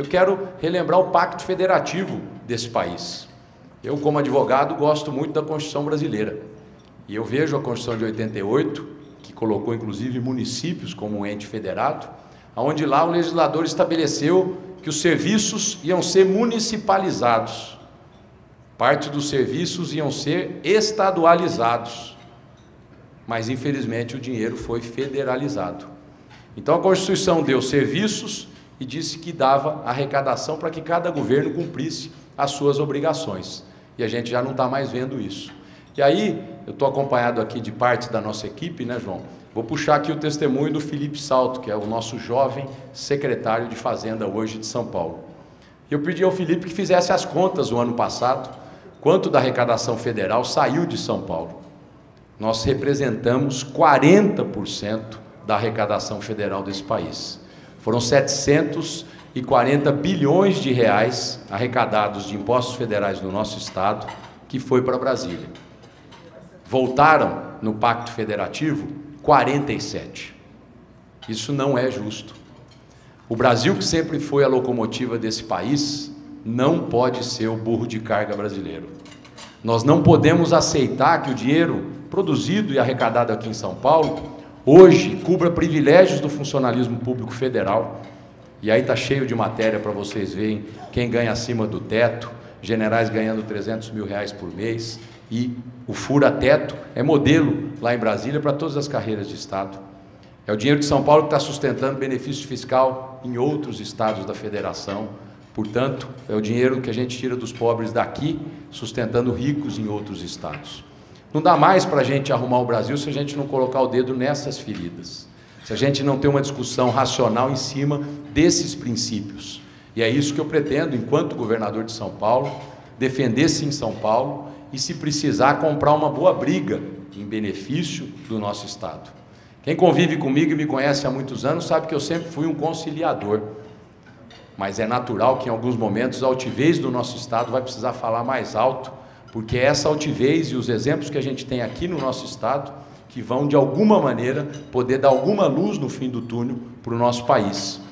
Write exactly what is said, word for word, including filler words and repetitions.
eu quero relembrar o pacto federativo desse país. Eu, como advogado, gosto muito da Constituição brasileira. E eu vejo a Constituição de oitenta e oito, que colocou inclusive municípios como um ente federado, onde lá o legislador estabeleceu que os serviços iam ser municipalizados. Parte dos serviços iam ser estadualizados. Mas, infelizmente, o dinheiro foi federalizado. Então, a Constituição deu serviços e disse que dava arrecadação para que cada governo cumprisse as suas obrigações. E a gente já não está mais vendo isso. E aí, eu estou acompanhado aqui de parte da nossa equipe, né, João? Vou puxar aqui o testemunho do Felipe Salto, que é o nosso jovem secretário de Fazenda hoje de São Paulo. Eu pedi ao Felipe que fizesse as contas no ano passado, quanto da arrecadação federal saiu de São Paulo. Nós representamos quarenta por cento da arrecadação federal desse país. Foram setecentos e quarenta bilhões de reais arrecadados de impostos federais no nosso estado, que foi para Brasília. Voltaram no Pacto Federativo quarenta e sete. Isso não é justo. O Brasil, que sempre foi a locomotiva desse país, não pode ser o burro de carga brasileiro. Nós não podemos aceitar que o dinheiro produzido e arrecadado aqui em São Paulo, hoje, cubra privilégios do funcionalismo público federal. E aí está cheio de matéria para vocês verem quem ganha acima do teto, generais ganhando trezentos mil reais por mês, e o fura-teto é modelo lá em Brasília para todas as carreiras de Estado. É o dinheiro de São Paulo que está sustentando benefício fiscal em outros estados da federação. Portanto, é o dinheiro que a gente tira dos pobres daqui, sustentando ricos em outros estados. Não dá mais para a gente arrumar o Brasil se a gente não colocar o dedo nessas feridas, se a gente não ter uma discussão racional em cima desses princípios. E é isso que eu pretendo, enquanto governador de São Paulo, defender sim São Paulo e, se precisar, comprar uma boa briga em benefício do nosso estado. Quem convive comigo e me conhece há muitos anos sabe que eu sempre fui um conciliador. Mas é natural que, em alguns momentos, a altivez do nosso estado vai precisar falar mais alto, porque é essa altivez e os exemplos que a gente tem aqui no nosso estado que vão, de alguma maneira, poder dar alguma luz no fim do túnel para o nosso país.